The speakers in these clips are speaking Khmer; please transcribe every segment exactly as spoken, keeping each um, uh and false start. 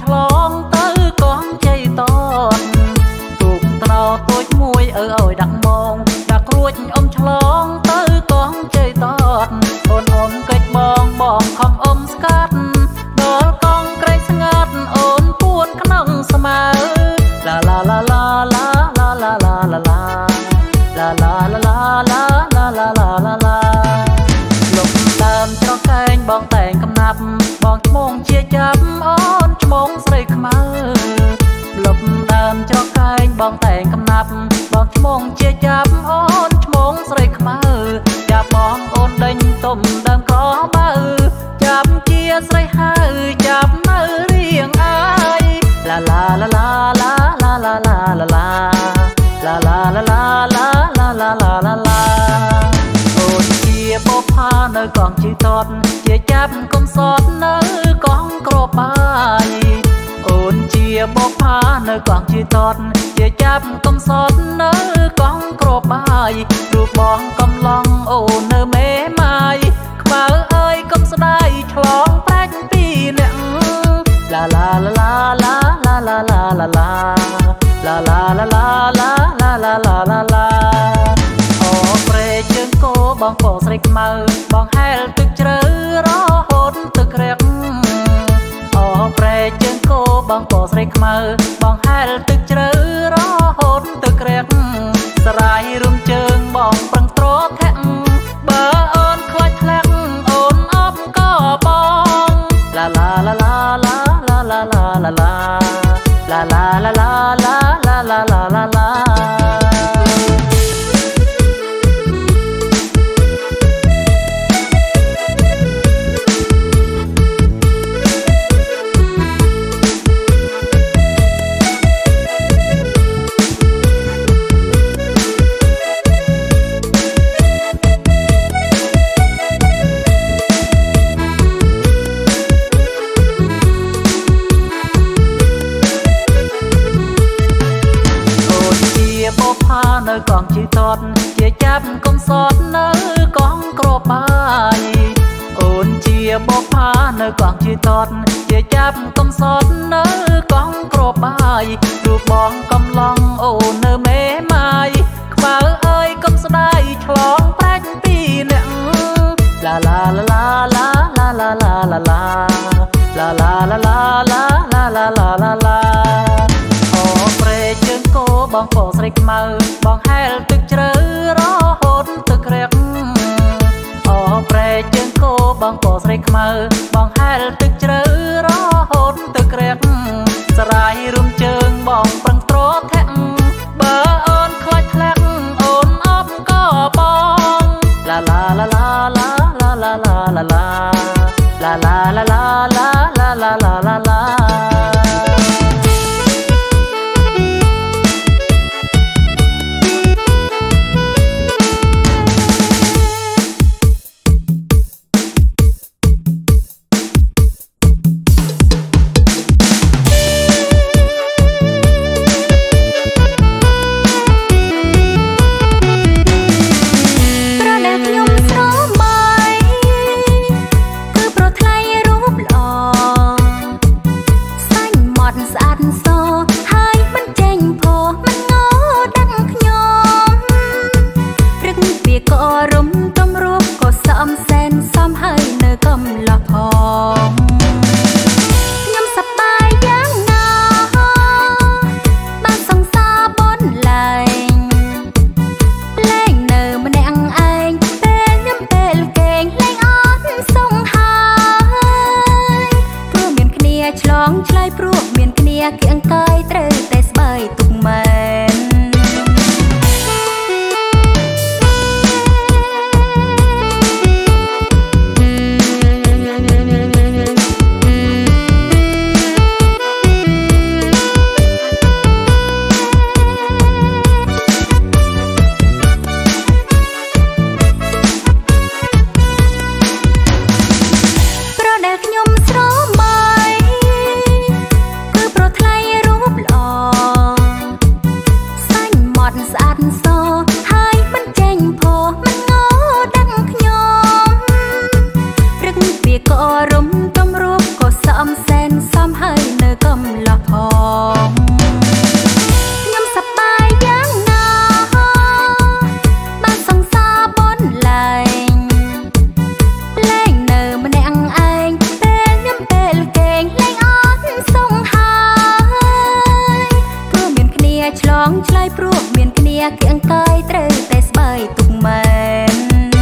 ឆ្លងទៅកងជ័យតតទូកត្រោទួចមួយអើអើយដាក់មកដាក់រួចអ៊ំឆ្លងទៅកងជ័យតតអូនអ៊ំកិច្ចបងបងខំអ៊ំស្កាត់ដល់កងក្រែងស្ងាត់អូនពួនក្នុងស្មៅឡាឡាឡាឡាឡាឡាឡាឡាឡាឡាឡាឡាឡាឡាឡាឡាឡាឡាឡាលុបដើមច្រកែងបងតែងកំណាប់បងឈ្មោះជាចាប់អូនឈ្មោះស្រីខ្មៅលុបដើមច្រកែងបងតែងកំណាប់បងឈ្មោះជាចាប់អូនឈ្មោះស្រីខ្មៅចាប់បងអូនដេញទុំដើមកបើចាប់ជាស្រីហើយចាប់នៅរៀងអើយឡាឡាឡាឡាឡាឡាឡាឡាឡាឡាឡាឡាឡាឡាឡាឡាឡាឡាឡាអូនជាបុប្ផានៅកងជីតតជាចាប់កុំសតនៅកងក្របបាយអូនជាបុប្ផានៅកងជីតតជាចាប់កុំសតនៅកងក្របបាយរូបបងកំឡងអូននៅមេម៉ាយខ្មៅអើយកុំស្ដាយឆ្លងប្រាច់ពីអ្នកឡាឡាឡាឡាឡាឡាឡាឡាឡាឡាឡាឡាឡាឡាឡាឡាឡាឡាឡាអូព្រែជើងគោបងពោស្រីខ្មៅបងហែលទឹកជ្រៅរហូតទឹករាក់អូព្រែជើងគោបងពោស្រីខ្មៅបងហែលទឹកជ្រៅរហូតទឹករាក់សរាយរុំជើងបងប្រឹងត្រធាក់បើអូនខ្លាចធ្លាក់អូនអបក៏បងឡាឡាឡាឡាឡាឡាឡាឡាឡាឡាឡាឡាឡាឡាឡាឡាឡាឡាឡានៅកងជីតតជាចាប់កុំសតនៅកងក្របបាយអូនជាបុប្ផានៅកងជីតតជាចាប់កុំសតនៅកងក្របបាយរូបបងកំឡងអូននៅមេម៉ាយខ្មៅអើយកុំស្ដាយឆ្លងប្រាច់ពីអ្នកឡាឡាឡាឡាឡាឡាឡាឡាឡាឡាឡាឡាឡាឡាឡាឡាឡាឡាឡាអូព្រែជើងគោបងពោស្រីខ្មៅបងហែលទឹកជ្រៅរហូតទឹករាក់អូព្រែជើងគោបងពោស្រីខ្មៅបងហែលទឹកជ្រៅរហូតទឹករាក់សរាយរុំជើងបងប្រឹងត្រធាក់បើអូនខ្លាចធ្លាក់អូនអបក៏បងឡាឡាឡាឡាឡាឡាឡាឡាឡាឡាឡាឡាឡាឡាឡាឡាឡាឡាลอพองยำสบายยังนาบ้านสงสาบนไหลเล่งเนอมันแดงไอเป็นยำเป็นเก่งเล่งอ้อนทรงหายเพื่อเมียนเนียฉลองชลายปลุกเมียนเนียเกียงกายเตรแต่สบายตุกแมน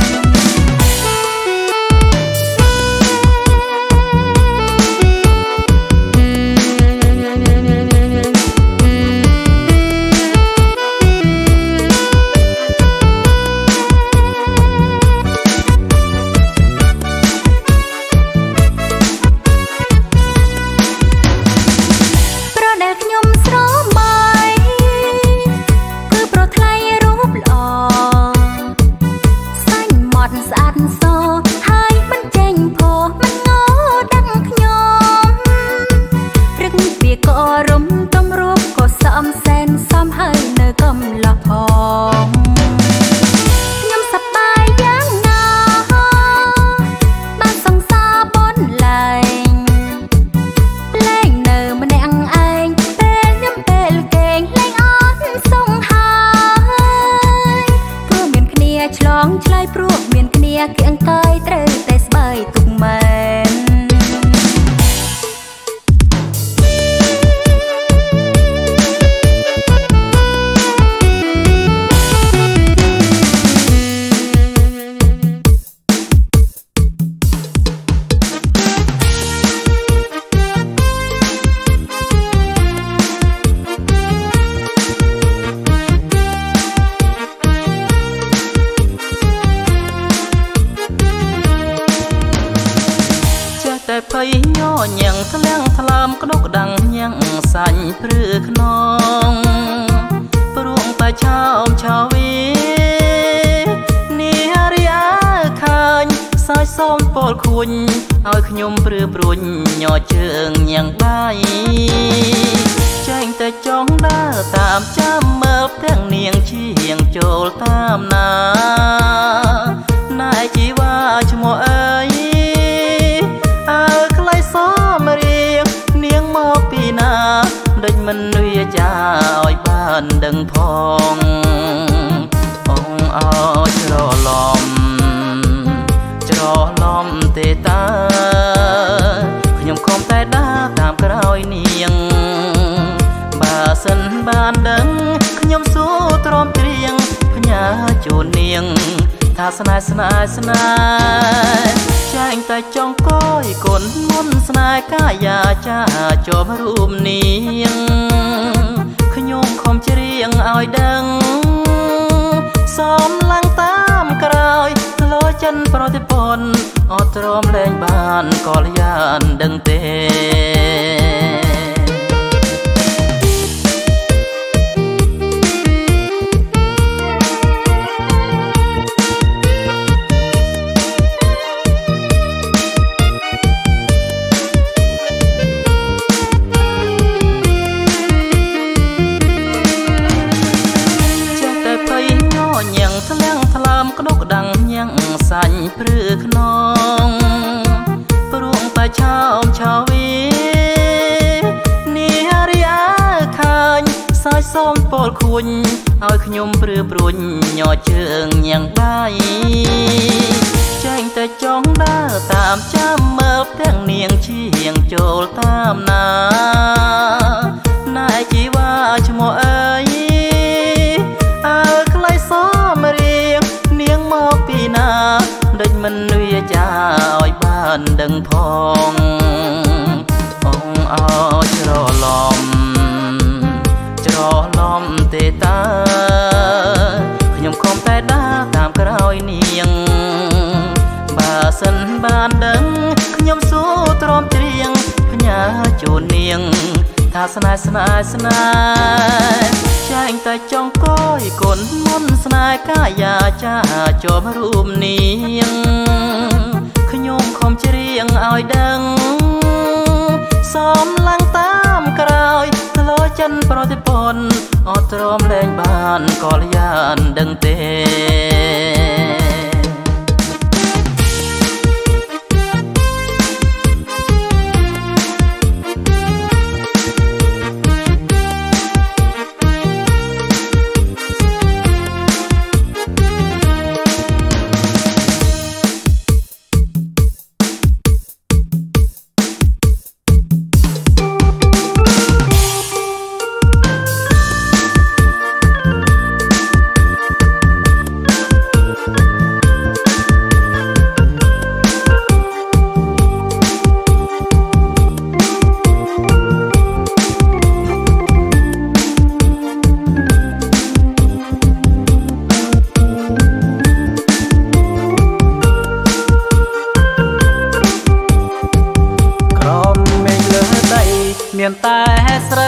แต่พยย่อยังทะเลงทะลามกระดกดังยังสั่นพรือขนองปรุงตาชาวชาววีนี่อาริอาคายสายซ้อมปอดคุณเอาขยมปรือปรุญย่อเชิงยังใบแจ้งแต่จ้องได้ตามจำเมื่อแท่งเนียงเชียงโจลตามนานายจีว่าชโมเอ๋ยเอาใครซ้อมเรียงเนียงมอกปีนาดังมันเรียจ่าอ้อยบ้านดังพององเอาจะรอลมจะรอลมเตตาขยมคมแต่ด้าตามกระเอาเนียงบาสันบานดังขยมสู้ตรอมเตรียงพญาโจเนียงท่าสนายสนายสนายใจแต่จ้องก้อยกลมนสนายกายาจ้าจอบรูปเนียงขยมคมเชียงอ้อยดังซ้อมลังตามกระไรลอยจันโปรติปนอดตรอมแรงบานกอลยานดังเตยังทะเลงทะลามกระดกดังยังสั่นพรือขนองปรุงตาชาวชาววีนี่อาริอาคายสายซ้อมปอดคุณเอาขยมปรือปรุญย่อเชิงยังใบแจ้งแต่จ้องได้ตามจำเมื่อแท่งเนียงเชียงโจลตามนานายจีว่าชโมเอ๋ยเอาใครซ้อมเรียงเนียงมอกปีนาดังมันเรียจ่าอ้อยบ้านดังพององเอาจะรอลมจะรอลมเตตาขยมคมแต่ด้าตามกระเอาเนียงบาสันบานดังขยมสู้ตรอมเตรียงพญาโจเนียงท่าสนายสนายสนายแจ้งแต่จ้องก้อยกลมนสนายกายาจ้าจอบรูปเนียงขยมคมเชียงอ้อยดังซ้อมลังตามกระไรลอยจันโปรติปนอดตรอมแรงบานกอลยานดังเต เនេហ៍ស្រី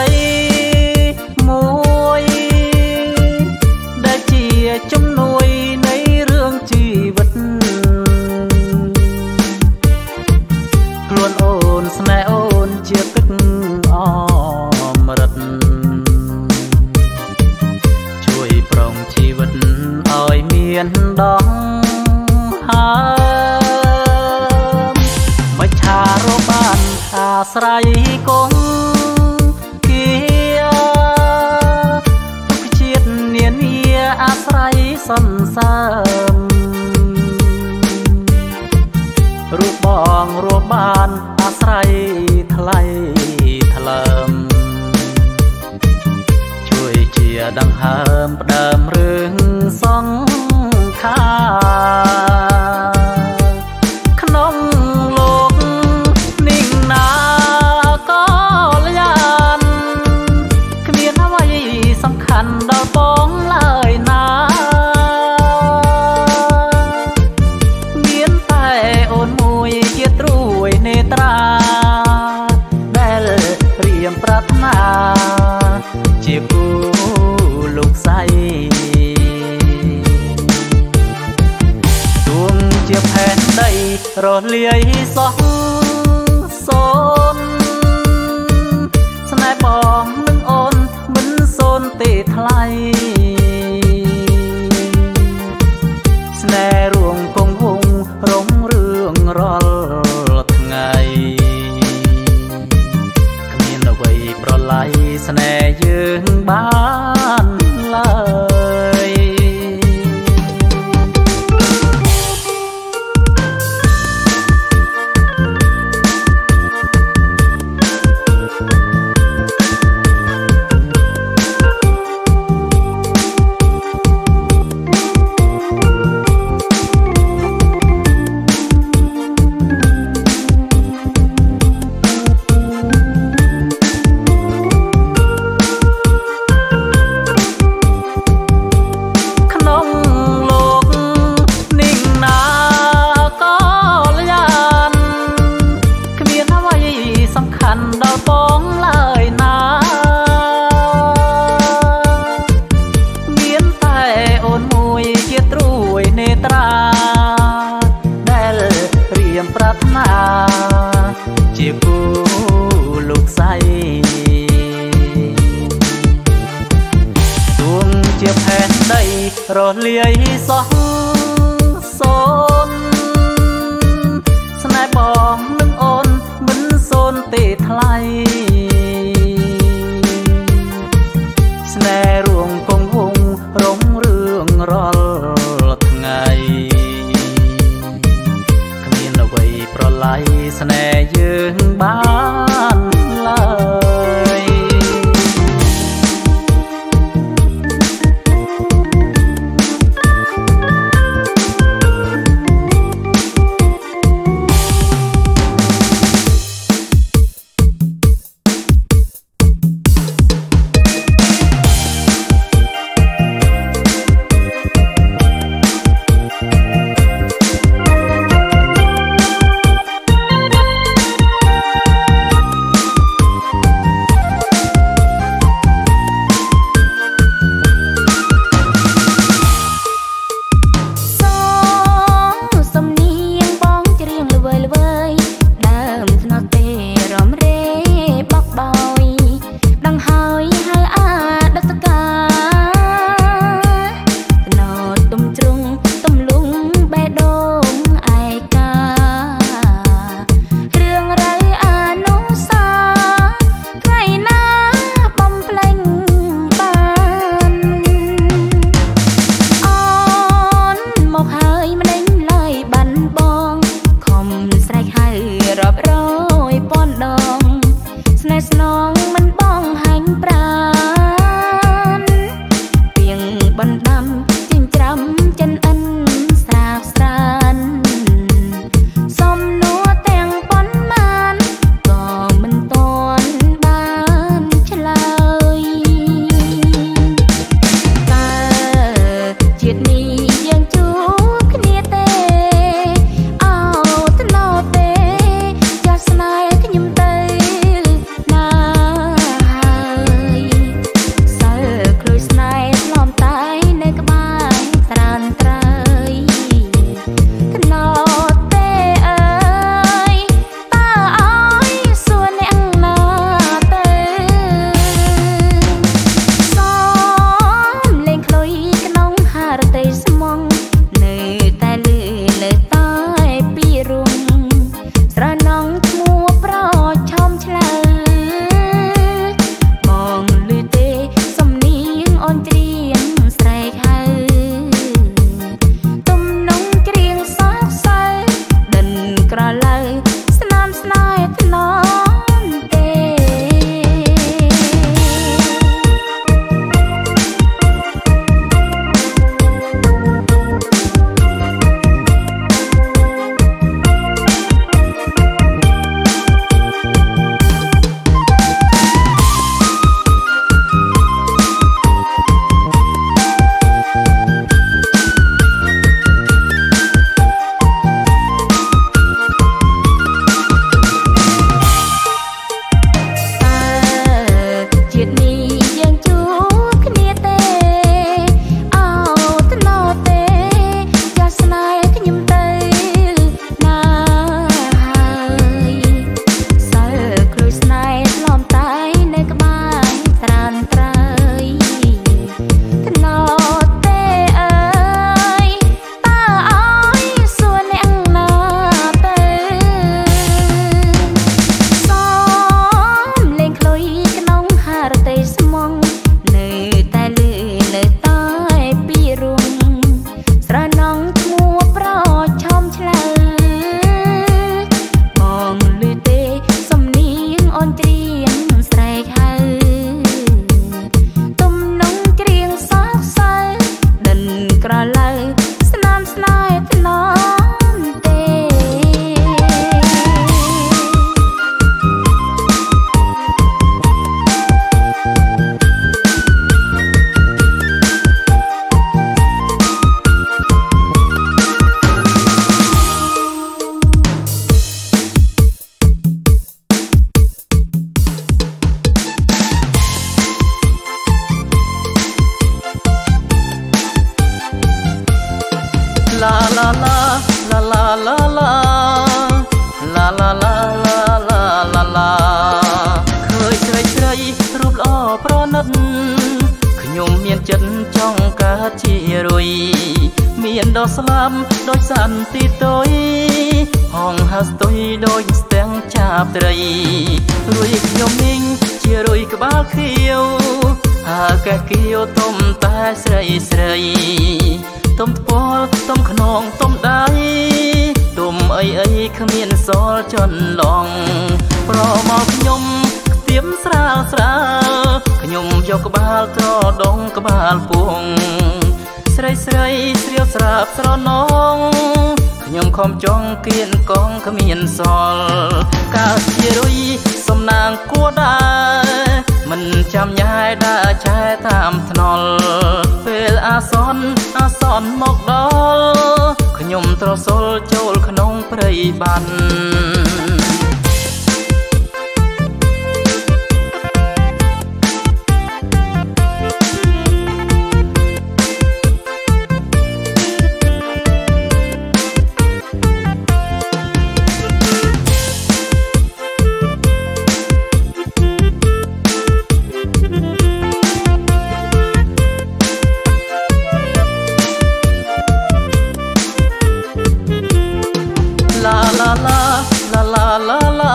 មួយដែលជាជំនួយនៃរឿងជីវិតខ្លួនអូនស្នេហ៍អូនជាទឹកអមរិតជួយប្រងជីវិតឲ្យមានដងហើមមិនឆារបានអាស្រ័យគង់គាទុកជាតិនានាអាស្រ័យសន្សើមរូបបងរួមបានអាស្រ័យថ្លៃថ្លើមជួយជាដង្ហើមផ្ដើមរឿងសង្ខារក្នុងលោកនេះណាក៏លយានគ្មានអ្វីសំខាន់ដល់បងឡើយណាមានតែអូនមួយជាត្រួយនេត្រាដែលរៀមប្រាថ្នាជាគូលោកស្រីទួងជាផែនដីរលាយសោះសូនស្នេហ៍បងនឹងអូនមិនសូនទេថ្លៃស្នេហ៍រួមគង់វងរងរឿងរាល់ថ្ងៃគ្មានអ្វីប្រឡាយស្នេហ៍យើងបានឡើយដល់បងឡើយណាមានតែអូនមួយជាត្រួយនេត្រាដែលរៀមប្រាថ្នាជាគូលោកស្រីទួងជាផែនដីរលាយសោះសូនស្នេហ៍បងនឹងអូនមិនសូនទេថ្លៃស្នេហ៍រួមគង់វងរងរឿងរាល់ថ្ងៃគ្មានអ្វីប្រឡាយស្នេហ៍យើងបានឡើយរូបល្អប្រណិតខ្ញុំមានចិត្តចង់កើតជារុយមានដ៏ស្លាប់ដូចសន្តិទុយហងហើស្ទុយដូចស្ទាំងចាបត្រីរុយខ្ញុំមីងជារុយក្បាលខៀវហើកែគៀវទុំតែស្រីស្រីទុំថ្ពាល់ទុំខ្នងទុំដៃទុំអីអីគ្មានសល់ចន្លងប្រមកខ្ញុំខ្ទៀមស្រាលស្រាលខ្ញុំយកក្បាលត្រដងក្បាលពួងស្រីស្រីស្រៀវស្រាប់ស្រណងខ្ញុំខំចង់គៀនកងគ្មានសល់កើតជារុយសំណាងគួរដែរមិនចាំញ៉ែដើរឆែតាមថ្នល់ពេលអាសន្នអាសន្នមកដល់ខ្ញុំត្រសល់ចូលក្នុងព្រៃបាត់la la la la la la la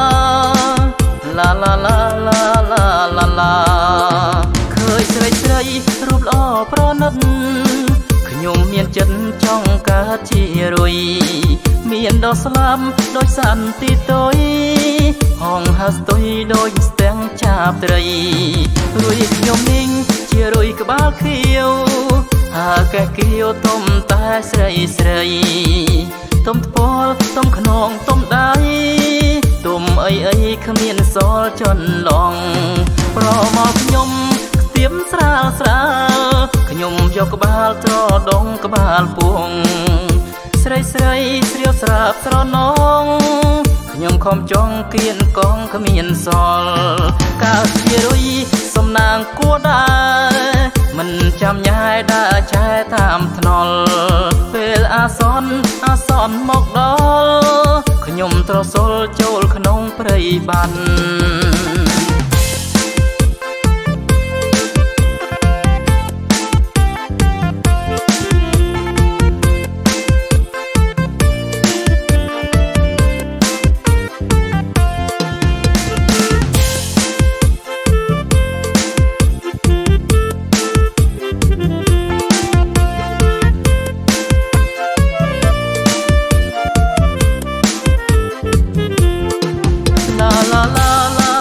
la la la la la la la ឃើញស្រីស្រីរូបល្អប្រណិតខ្ញុំមានចិត្តចង់កើតជារុយមានដ៏ស្លាប់ដូចសន្តិទុយហងហើស្ទុយដូចស្ទាំងចាបត្រីរុយខ្ញុំមីងជារុយក្បាលខៀវហើកែគៀវទុំតែស្រីស្រីទុំថ្ពាល់ទុំខ្នងទុំដៃទុំអីអីគ្មានសល់ចន្លងប្រមកខ្ញុំខ្ទៀមស្រាលស្រាលខ្ញុំយកក្បាលត្រដងក្បាលពួងស្រីស្រីស្រៀវស្រាប់ស្រណងខ្ញុំខំចង់គៀនកងគ្មានសល់កើតជារុយសំណាងគួរដែរមិនចាំញ៉ែដើរឆែតាមថ្នល់ពេលអាសន្នអាសន្នមកដល់ខ្ញុំត្រសល់ចូលក្នុងព្រៃបាត់la la la la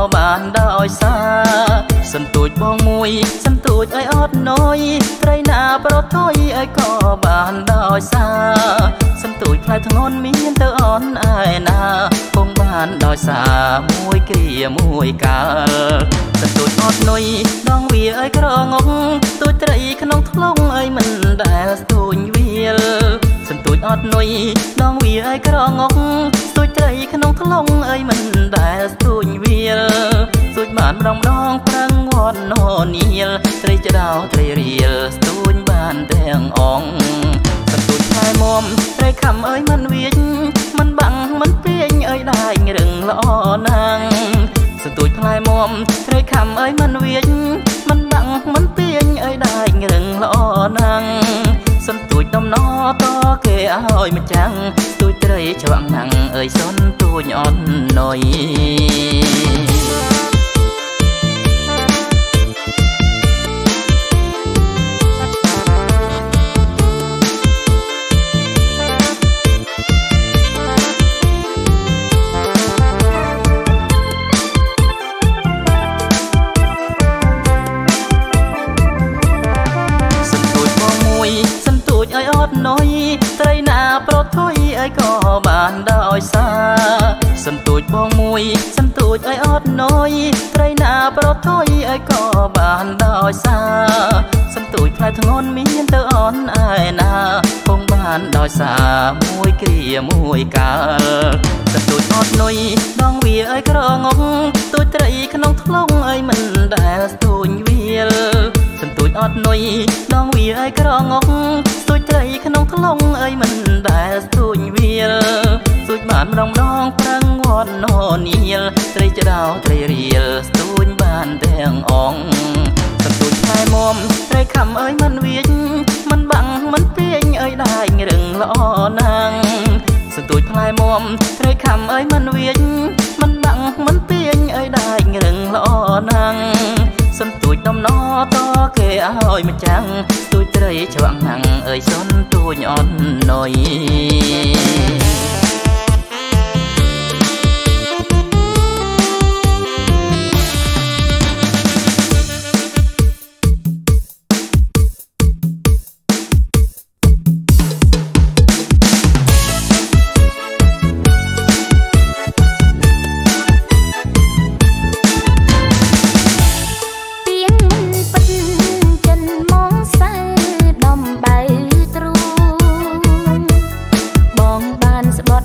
បានដោយសារសន្ទូចបងមួយសន្ទូចឲ្យអត់ណយត្រីណាប្រថុយឲ្យក៏បានដោយសារសន្ទូចផ្លែធ្ងន់មានទៅអនឯណាគង់បានដោយសារមួយគ្រាមួយកាលសន្ទូចអត់ណយដងវាឲ្យក្រងងទូចត្រីក្នុងថ្លុងឲ្យមិនដែលស្ទូញវាលសន្ទូចអត់ណយដងវាឲ្យក្រងងទូចត្រីក្នុងថ្លុងឲ្យមិនដែលស្ទូញវាលទូចបានម្ដងម្ដងប្រឹងវត្តននីលត្រីចដោត្រីរៀលស្ទូញបានទាំងអងសន្ទូចផ្លែមុំត្រីខំអើយមិនវាញមិនបាំងមិនពេញអើយដាច់រឹងល្អណាស់សន្ទូចផ្លែមុំត្រីខំអើយមិនវាញមិនបាំងមិនពេញអើយដាច់រឹងល្អណាស់សន្ទូចដំណតគេឲ្យម្ចាំងទូចត្រីច្រវាក់ណាំងអើយសន្ទូចអត់ណយត្រីណាប្រថុយឲ្យក៏បានដោយសារសន្ទូចបងមួយសន្ទូចឲ្យអត់ណយត្រីណាប្រថុយឲ្យក៏បានដោយសារសន្ទូចផ្លែធ្ងន់មានទៅអនឯណាគង់បានដោយសារមួយគ្រាមួយកាលសន្ទូចអត់ណយដងវាឲ្យក្រងងទូចត្រីក្នុងថ្លុងឲ្យមិនដែលស្ទូញវាលសន្ទូចអត់ណយដងវាឲ្យក្រងងទូចត្រីក្នុងថ្លុងអើយមិនដែលស្ទូញវាលទូចបានម្ដងម្ដងប្រឹងវត្តននីលត្រីចដោត្រីរៀលស្ទូញបានទាំងអងសន្ទូចផ្លែមុំត្រីខំអើយមិនវាញមិនបាំងមិនពេញអើយដាច់រឹងល្អណាស់សន្ទូចផ្លែមុំត្រីខំអើយមិនវាញមិនបាំងមិនពេញអើយដាច់រឹងល្អណាស់សន្ទូចដំណតគេឲ្យម្ចាំងទូចត្រីច្រវាក់ណាំងអើយសន្ទូចអត់ណយស្បត់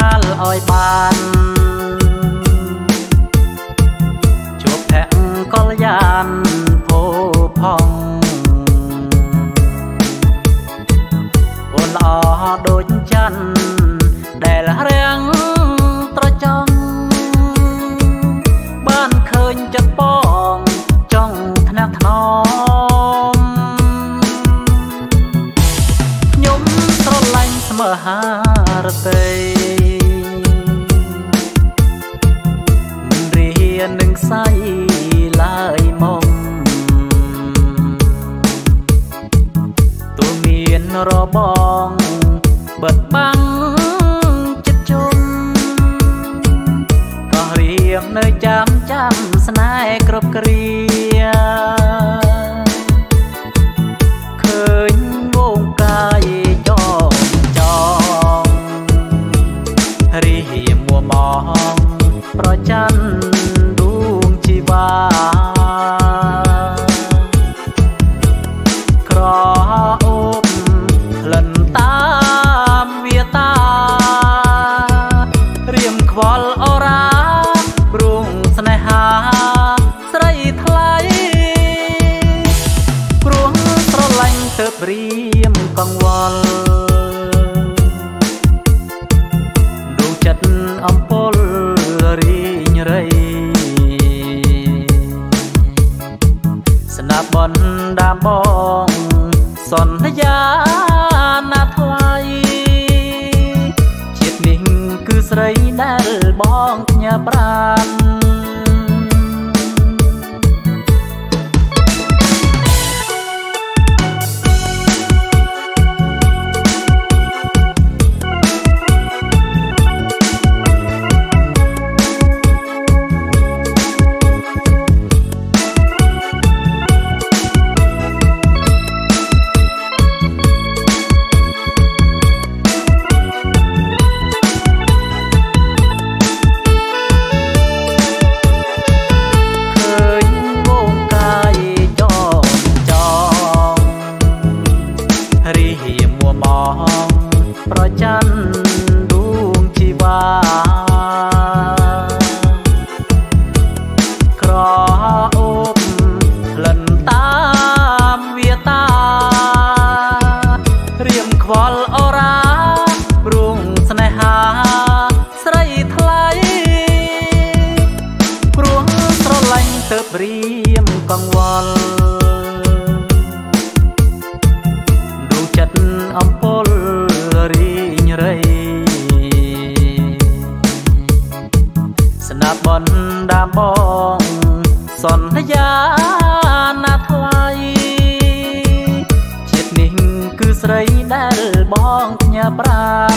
លអោយបានជួបភក្តិកល្យានភោផងអូនល្អដូចច័ន្ទដែលរាំងត្រចង់បានឃើញចិត្តបងចង់ថ្នាក់ថ្នមខ្ញុំស្រឡាញ់ស្មើហារតីមិនរៀននឹងស្អីឡើយមកទូមានរបងបិទបាំងចិត្តជុំក៏រៀងនៅចាំចាំស្នេហ៍គ្រប់គ្រាឃើញវងកាយចងចងរីមួមងប្រច័នដួងជីវ៉ាក្រអូបក្លិនតាមវាតារៀមខ្វល់អរ៉ាព្រួងស្នេហាស្រីថ្លៃព្រួងស្រឡាញ់ទើបរៀមកង្វល់ដួងចិត្តអំពល់រីងរៃស្នាបនដាមបងសន្យាណាថ្លៃជាតិនេះគឺស្រីដែលបងញ៉ាប្រានប្រច័នដួងជីវ៉ាក្រអូបក្លិនតាមវាតារៀមខ្វល់អរ៉ាព្រួងស្នេហាស្រីថ្លៃព្រួងស្រឡាញ់ទើបរៀមកង្វល់ដួងចិត្តអំពល់រីងរៃស្នាបនដាមបងសន្យាណាថ្លៃជាតិនេះគឺស្រីដែលបងញ៉ាប្រាន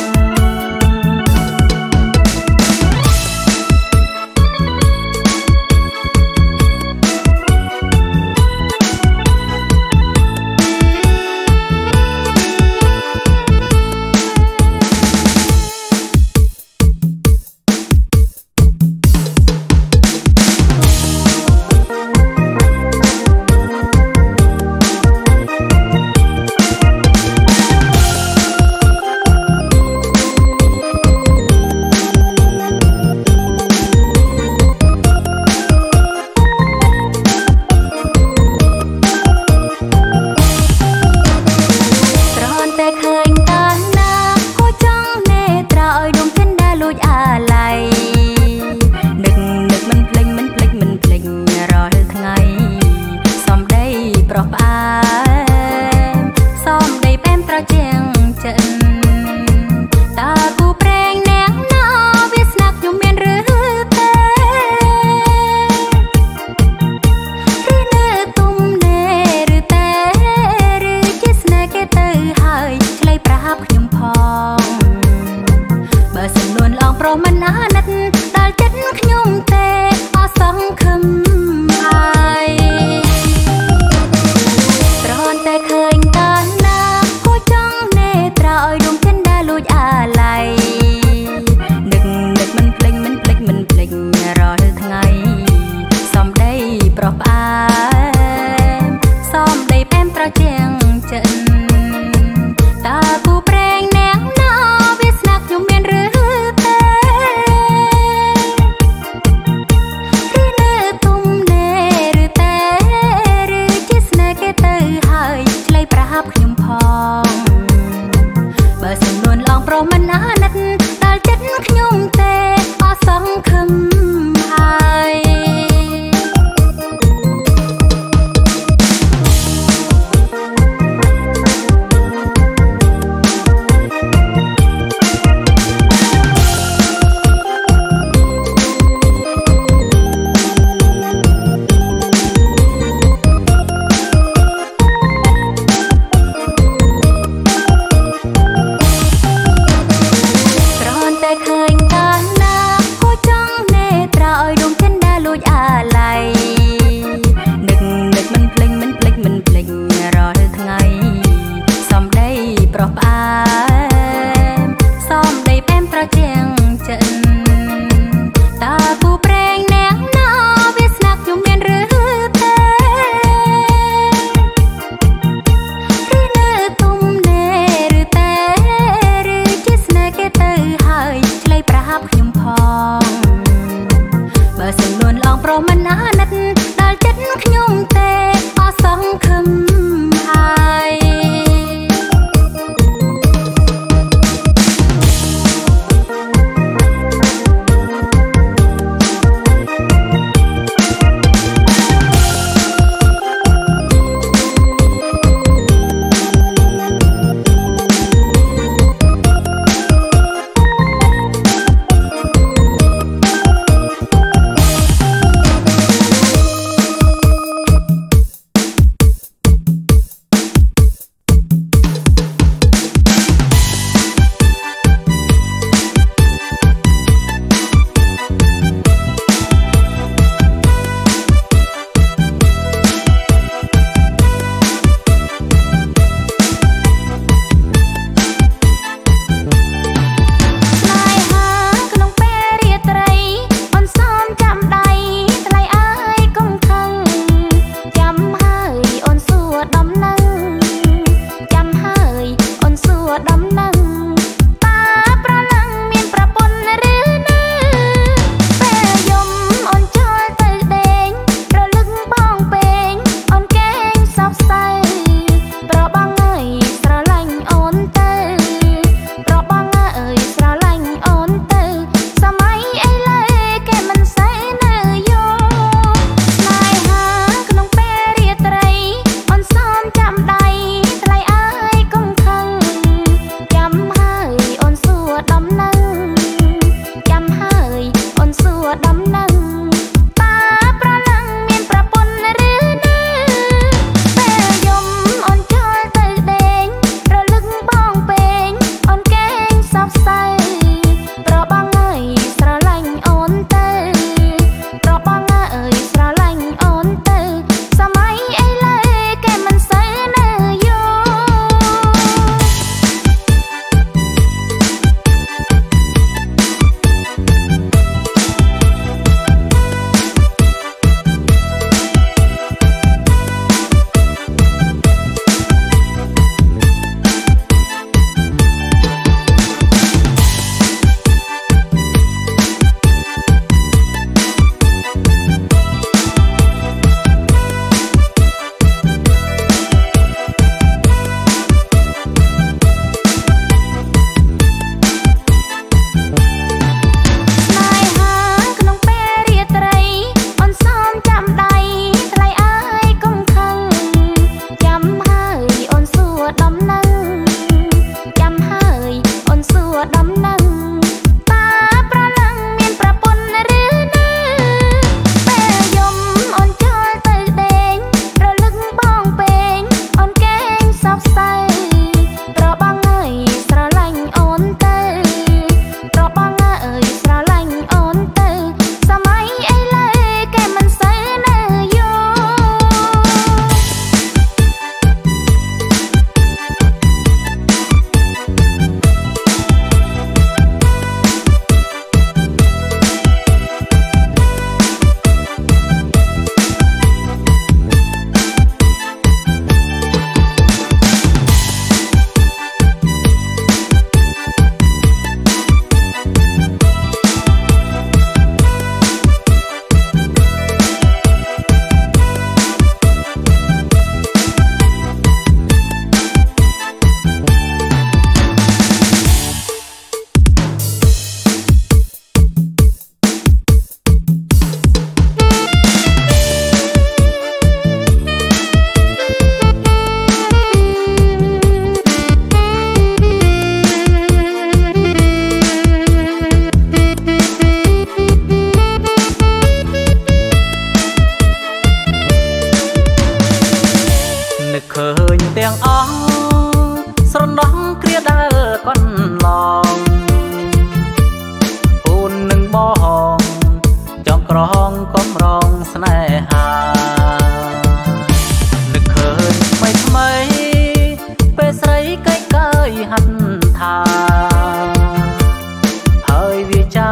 ហាត់ថាហើយវាចា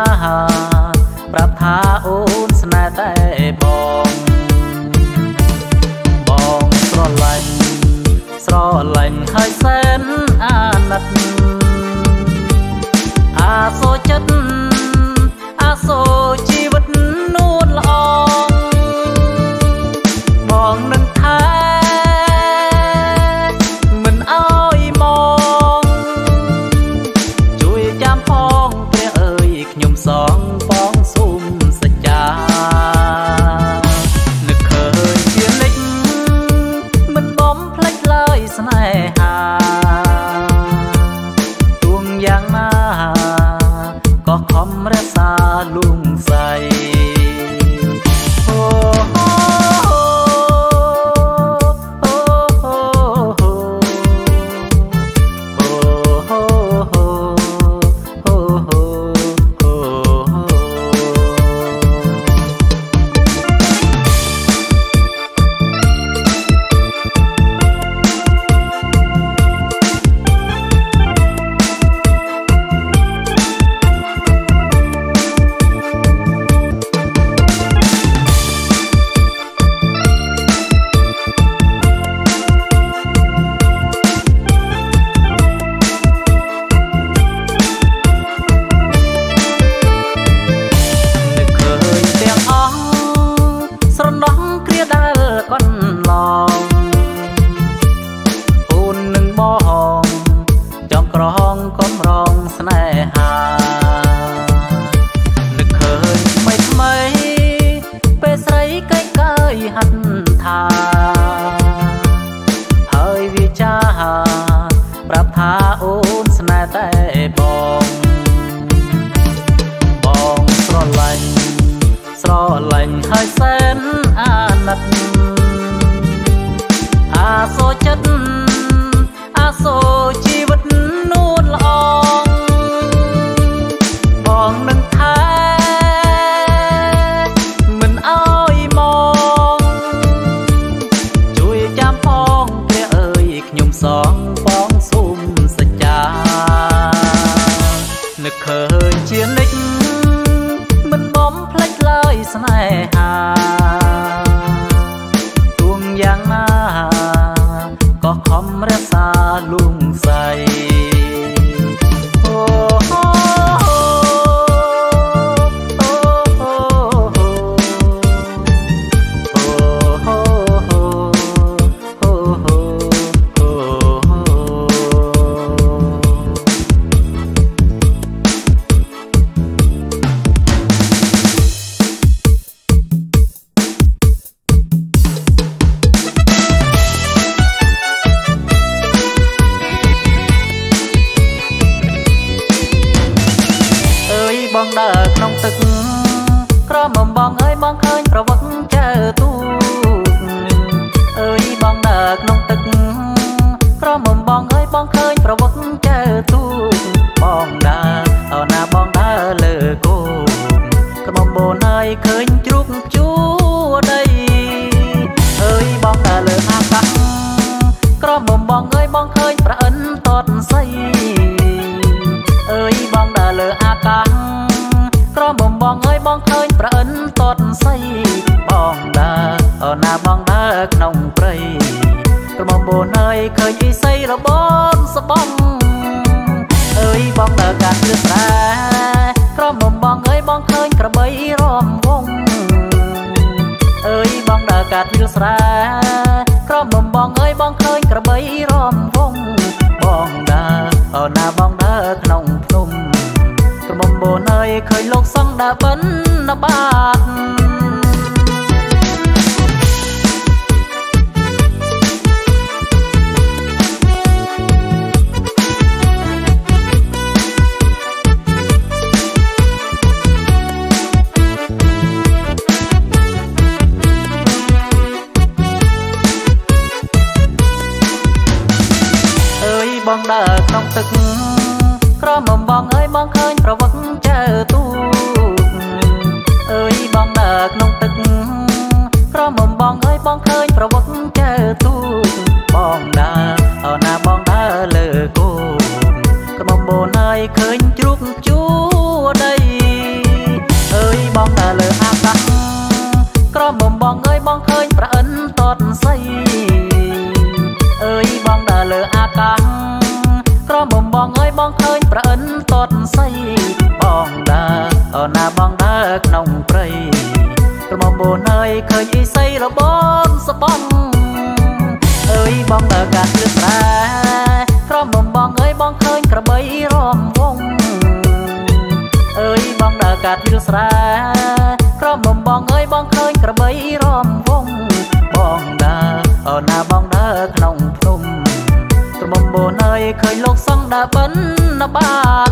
ป้องซุ่มสัจจานึกเคยเชียร์ลิกมันบ้อมพลิกเลยสนายหาดวงอย่างมาก็คอมรักษาลุงใสโอ้โอ้โอ้โอ้โอ้โอ้ปรับทาโอนสนาแต่บองบองสรลังสรลังให้แสนอานัดอาโซจัดอาโซชีวิตนูนละอองบองหนึ่งแท้มันอ้อยมองช่วยจำพองเพื่อเอ่ยขยมสองป้องซุ่มสัจจานึกเคยเชียร์ลิกมันบ้อมพลิกเลยสนายหาดวงอย่างมาก็คอมรักษาลุงใสโอ้โอ้โอ้โอ้โอ้โอ้โอ้โอ้บองเดิกน้องตึกกระหม่อมบองเอ้ยบองเคยประวัติเจอตูเอ้ยบองเดิกน้องตึกกระหม่อมบองเอ้ยบองเคยประวัติเจอตูบองเดิกเอาหน้าบองเดิกเลิกกูกระหม่อมโบนเอ้ยเคยจุกจูได้เอ้ยบองเดิกเลิกอากังกระหม่อมบองเอ้ยบองเคยประอันตอดใสเอ้ยบองเดิกเลิกอากังกระหม่อมบองเอ้ยบองเคยประอันตอดใสบองเดิกเอาหน้าบองเดิกน้องเปรยกระหม่อมโบนเอ้ยเคยอีใสระบอนสะบองเอ้ยบองเดิกการเลือกแร่กระหม่อมบองเอ้ยบองเคยกระเบยร้อมวงเอ้ยบองเดิกการเลือกแร่กระหม่อมบองเอ้ยบองเคยกระเบยร้อมวงบองเดิกเอาหน้าบองเดิกน้องพนุ่มกระหม่อมโบนเอ้ยเคยโลกสังดาบันนาบาดบองเดิกน้องตึกกระหม่อมบองเอ้ยบองเคยประวัติเจอตูเอ้ยบองเดิกน้องตึกกระหม่อมบองเอ้ยบองเคยประวัติเจอตูบองเดิกเอาหน้าบองเดิกเลิกกูกระหม่อมโบนเอ้ยเคยจุกจูได้เอ้ยบองเดิกเลิกอากังกระหม่อมบองเอ้ยบองเคยประอันตอดใสเอ้ยบองเดิกเลิกอากังกระหม่อมบองเอ้ยบองเคยประอันตอดใสบองเดิกเอาหน้าบองเดิกน้องเปรยกระหม่อมโบนเอ้ยเคยอีใสระบอนสะบองเอ้ยบองเดิกการเลือกแร่กระหม่อมบองเอ้ยบองเคยกระเบยร้อมวงเอ้ยบองเดิกการเลือกស្រែក្រមុំបងអើយបងឃើញក្របីរំវងបងដើរអូនណាបងដើរក្នុងភ្នំក្រមុំបូនអើយឃើញលោកសង្ឃដើរបិណ្ឌបាត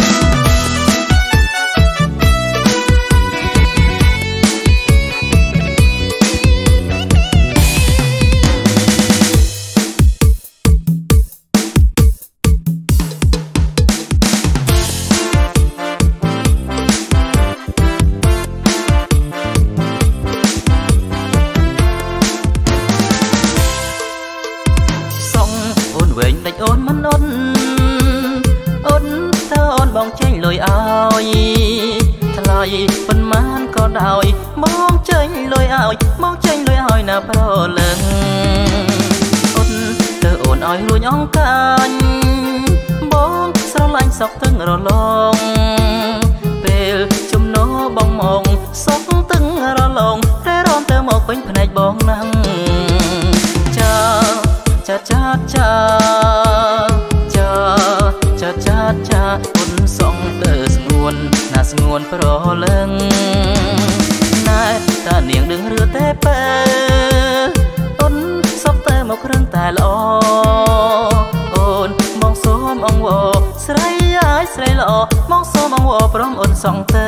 អូនមិនអូនអូនតើអូនបងចេញលុយឲ្យថ្លៃប៉ុន្មានក៏ដោយមកចេញលុយឲ្យមកចេញលុយឲ្យណាប្រលឹងអូនតើអូនឲ្យរួចអង្កាញបងស្រឡាញ់សក់ទឹងរលងពេលជំនោបងមកសក់ទឹងរលងតែរំទៅមកពេញភ្នែកបងណាំចាចាចាចាចាចាចាចាអូនសងទៅស្ងួនណាស្ងួនប្រលឹងណែតានាងដឹងរឿតែបើអូនសពតែមកគ្រឿងតែល្អអូនមកសូមអង្វរស្រីអាយស្រីល្អមកសូមអង្វរព្រមអូនសងទៅ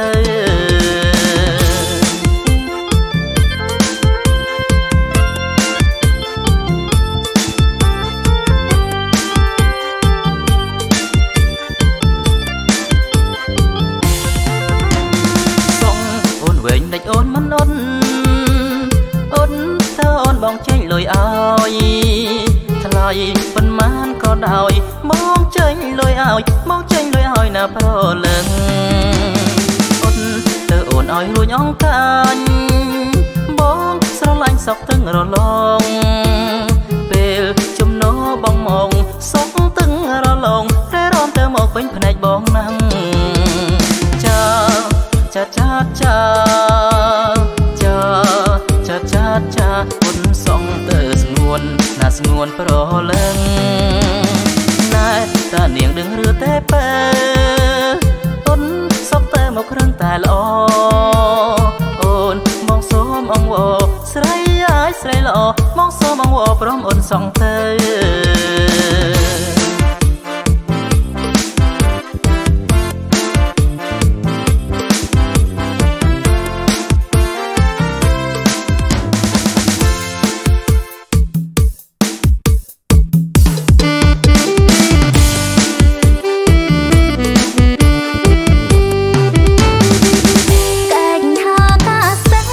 អូនមិនអូនអូនតើអូនបងចេញលុយឲ្យថ្លៃប៉ុន្មានក៏ដោយមកចេញលុយឲ្យមកចេញលុយឲ្យណាប្រលឹងអូនតើអូនឲ្យរួចអង្កាញបងស្រឡាញ់សក់ទឹងរលងពេលជំនោបងមកសក់ទឹងរលងតែរំទៅមកពេញភ្នែកបងណាំចាចាចាចាចាចាចាចាអូនសងទៅស្ងួនណាស្ងួនប្រលឹងណែតានាងដឹងរឿតែបើអូនសពតែមកគ្រឿងតែល្អអូនមកសូមអង្វរស្រីអាយស្រីល្អមកសូមអង្វរព្រមអូនសងទៅ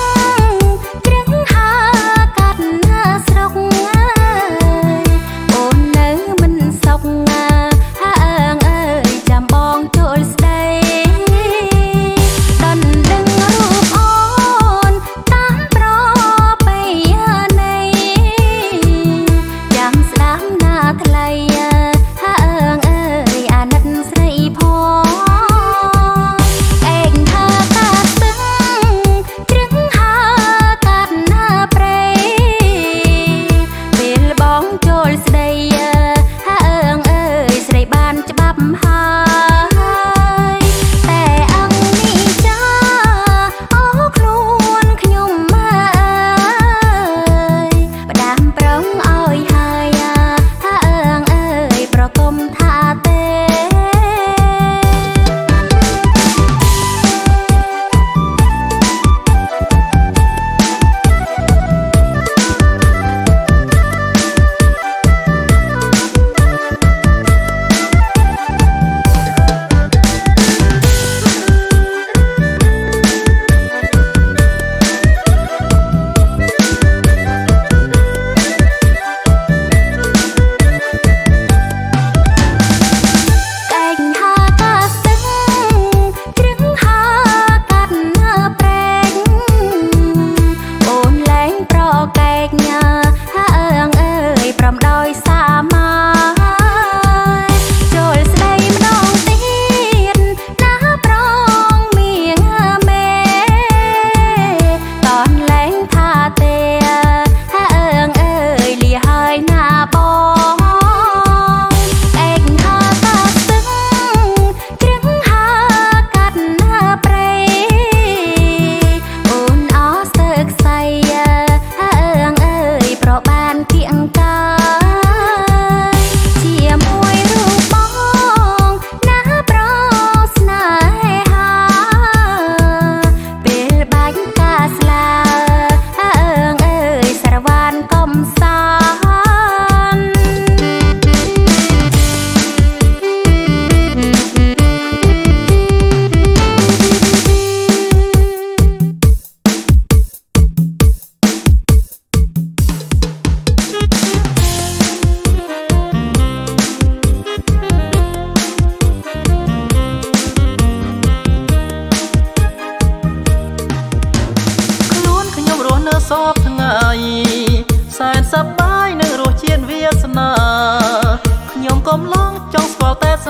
អូ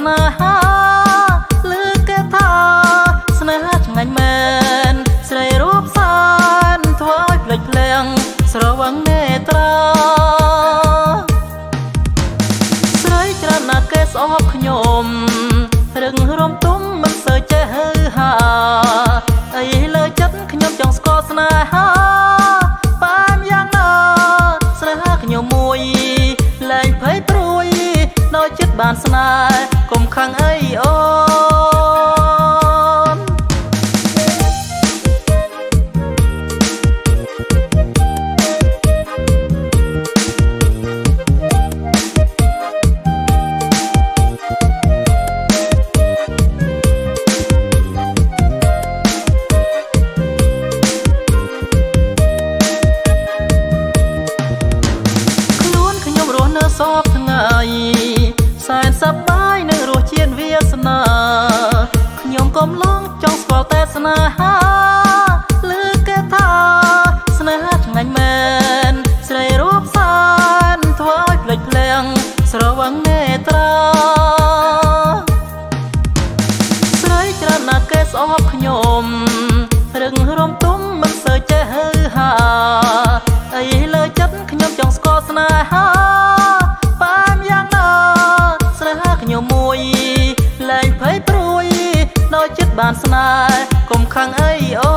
นาหาลือแกทาสนาจังไงแมนใส่รูปสานถวายเพลงเพลงสระวังเนตราใส่จระนาเกสออกขยมรึงรวมตุ้มมันเสยเจฮือหาไอ้เลยจัดขยมจังสกอสนาหาปามยังนาสนาขยมมวยแรงเผยปรุยน้อยจิตบานสนากลมขังไอ้โอสอบทั้งไงแสนสบายในรูเชียนเวียสนาขยมกลมล้องจ้องสกอแต่สนาหาลือแกทาสนาจังไงแมนใส่รูปสานถวายเพลงเพลงสระวังเนตราใส่จระนาเกสออกขยมรึงรวมตุ้มมันเสยเจฮือหาไอ้เลยจัดขยมจ้องสกอสนาหามวยแรงเผยปรุยน้อยจิตบานสนากลมขังไอ้โอ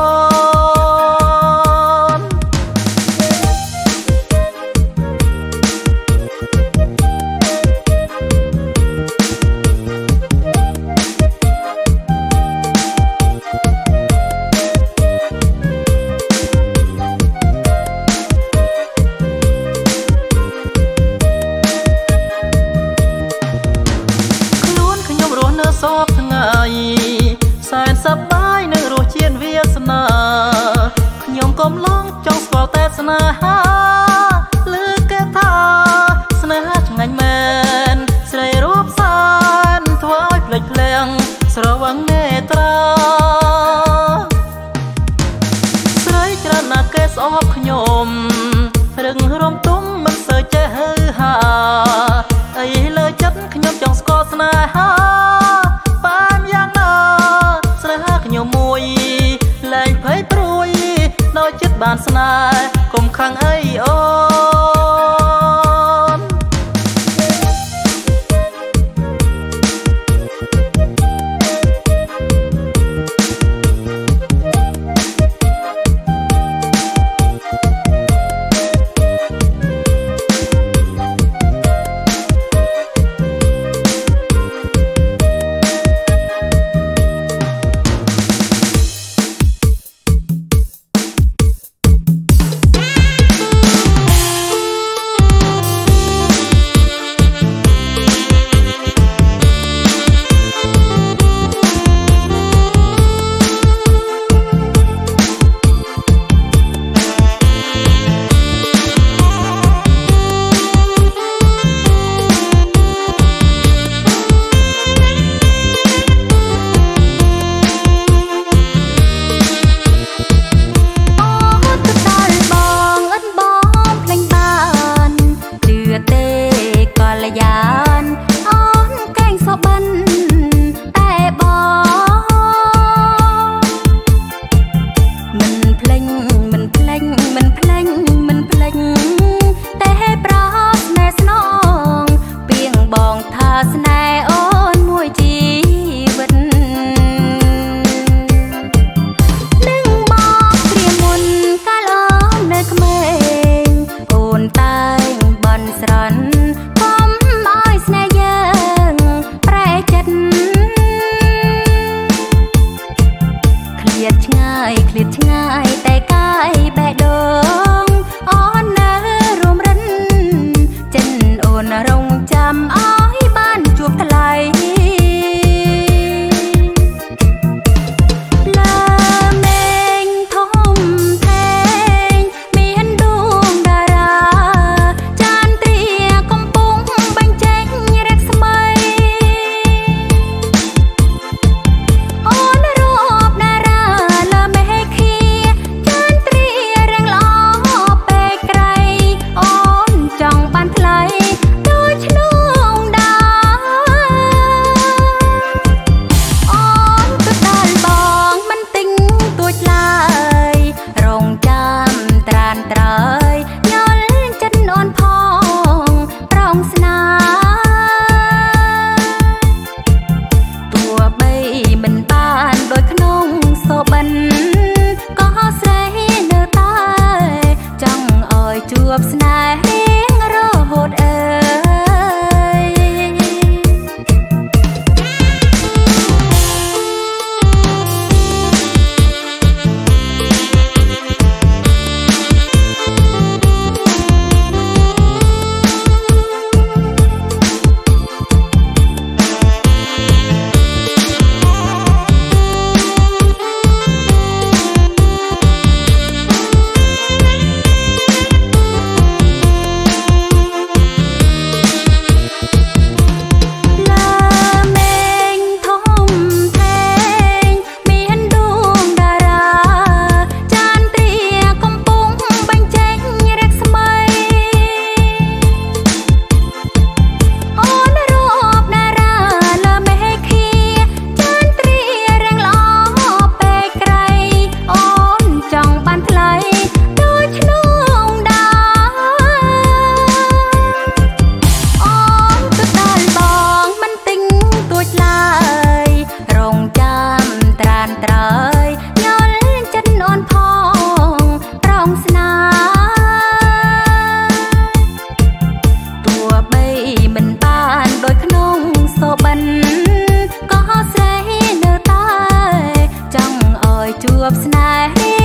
สอบทั้งไงแสนสบายในรูเชียนเวียสนาขยมกลมล้องจ้องสกอแต่สนาหาลือแกทาสนาจังไงแมนใส่รูปสานถวายเพลงเพลงสระวังเนตราใส่จระนาเกสออกขยมรึงรวมตุ้มมันเสยเจฮือหาไอ้เลยจัดขยมจ้องสกอสนาหามวยแรงเผยปรุยน้อยจิตบานสนากลมขังไอ้โอតែរៀ